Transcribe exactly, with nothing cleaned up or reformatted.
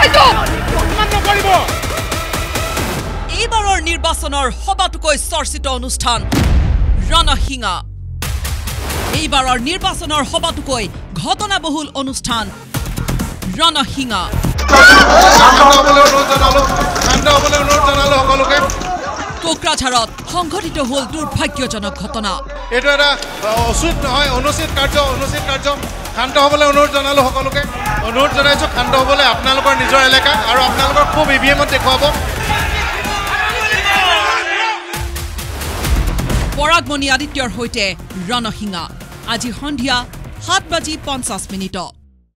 এইবাৰৰ নিৰ্বাচনৰ সবাতোকৈ চৰ্চিত অনুষ্ঠান ৰণসিঙা এইবাৰৰ নিৰ্বাচনৰ সবাতোকৈ ঘটনাবহুল অনুষ্ঠান ৰণসিঙা কোকৰাঝাৰত সংঘটিত হল দুৰ্ভাগ্যজনক ঘটনা এটো এটা অসুত নহয় অনুচিত কাৰ্য অনুচিত কাৰ্য শান্ত হ'বলৈ অনুৰোধ জনালো সকলোকে অনুৰোধ জনাইছো শান্ত হ'বলৈ আপোনালোকৰ নিজৰ এলেকা আৰু আপোনালোকৰ খুব ইভিএমত দেখুৱাব পৰাগমণি আদিত্যৰ হৈতে ৰণসিঙা আজি সন্ধিয়া সাত বাজি পঞ্চাছ মিনিটত।